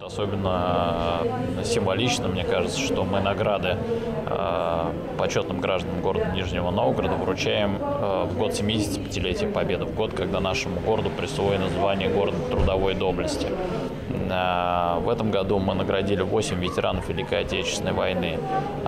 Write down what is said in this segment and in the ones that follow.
Особенно символично, мне кажется, что мы награды почетным гражданам города Нижнего Новгорода вручаем в год 75-летия Победы, в год, когда нашему городу присвоено звание города трудовой доблести. В этом году мы наградили 8 ветеранов Великой Отечественной войны.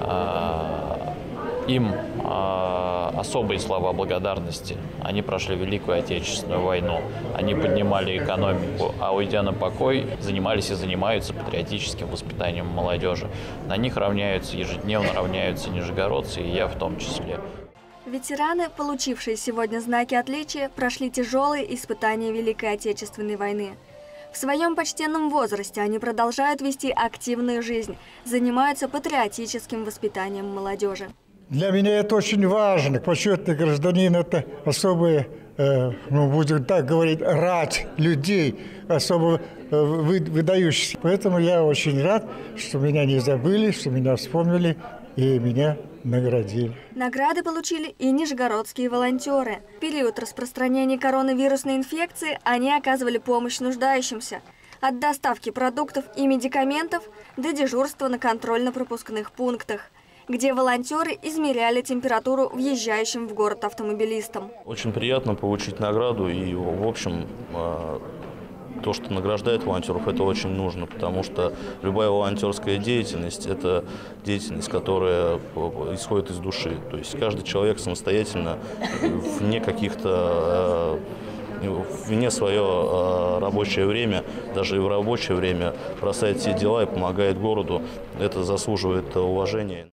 Им особые слова благодарности. Они прошли Великую Отечественную войну, они поднимали экономику, а уйдя на покой, занимались и занимаются патриотическим воспитанием молодежи. На них ежедневно равняются нижегородцы, и я в том числе. Ветераны, получившие сегодня знаки отличия, прошли тяжелые испытания Великой Отечественной войны. В своем почтенном возрасте они продолжают вести активную жизнь, занимаются патриотическим воспитанием молодежи. Для меня это очень важно. Почетный гражданин – это особая, будем так говорить, рать людей, особо выдающихся. Поэтому я очень рад, что меня не забыли, что меня вспомнили и меня наградили. Награды получили и нижегородские волонтеры. В период распространения коронавирусной инфекции они оказывали помощь нуждающимся. От доставки продуктов и медикаментов до дежурства на контрольно-пропускных пунктах, где волонтеры измеряли температуру въезжающим в город автомобилистам. Очень приятно получить награду, и, в общем, то, что награждает волонтеров, это очень нужно, потому что любая волонтерская деятельность – это деятельность, которая исходит из души. То есть каждый человек самостоятельно, вне свое рабочее время, даже и в рабочее время бросает все дела и помогает городу. Это заслуживает уважения.